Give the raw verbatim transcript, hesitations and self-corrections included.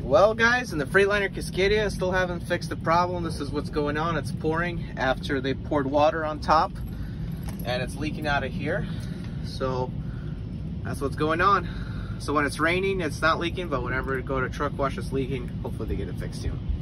Well guys, in the Freightliner Cascadia, I still haven't fixed the problem. This is what's going on. It's pouring after they poured water on top and it's leaking out of here. So that's what's going on. So when it's raining, it's not leaking, but whenever you go to truck wash, it's leaking. Hopefully they get it fixed soon.